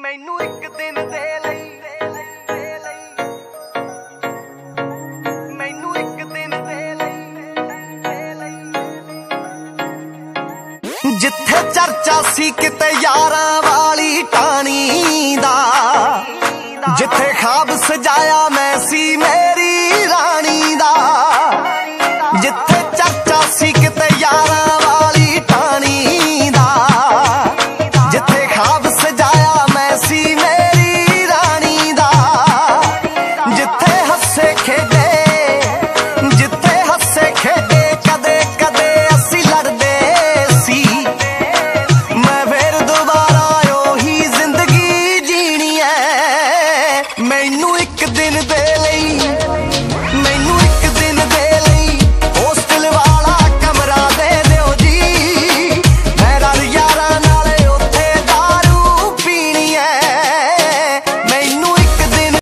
ਮੈਨੂੰ ਇੱਕ ਦਿਨ ਦੇ ਲਈ ਮੈਨੂੰ ਇੱਕ ਦਿਨ ਦੇ ਲਈ ਜਿੱਥੇ ਚਰਚਾ ਸੀ ਕਿਤੇ ਯਾਰਾਂ ਵਾਲੀ ਟਾਣੀ ਦਾ ਜਿੱਥੇ ਖਾਬ ਸਜਾਇਆ